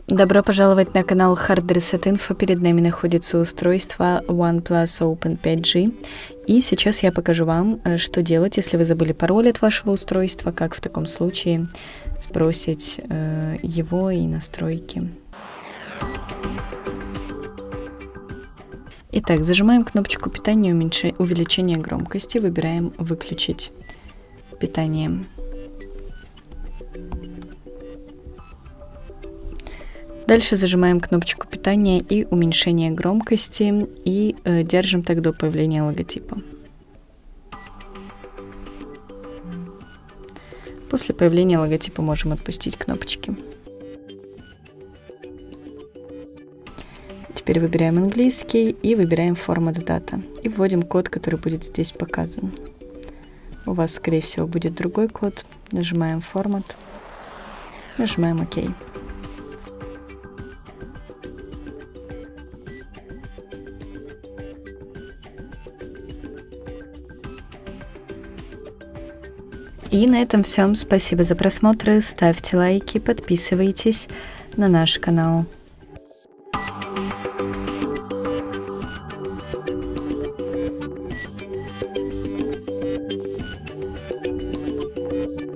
Добро пожаловать на канал Hard Reset Info. Перед нами находится устройство OnePlus Open 5G. И сейчас я покажу вам, что делать, если вы забыли пароль от вашего устройства, как в таком случае сбросить его и настройки. Итак, зажимаем кнопочку питания, увеличение громкости, выбираем «Выключить питание». Дальше зажимаем кнопочку питания и уменьшение громкости и держим так до появления логотипа. После появления логотипа можем отпустить кнопочки. Теперь выбираем английский и выбираем формат дата. И вводим код, который будет здесь показан. У вас, скорее всего, будет другой код. Нажимаем формат. Нажимаем ОК. И на этом все. Спасибо за просмотр. Ставьте лайки, подписывайтесь на наш канал.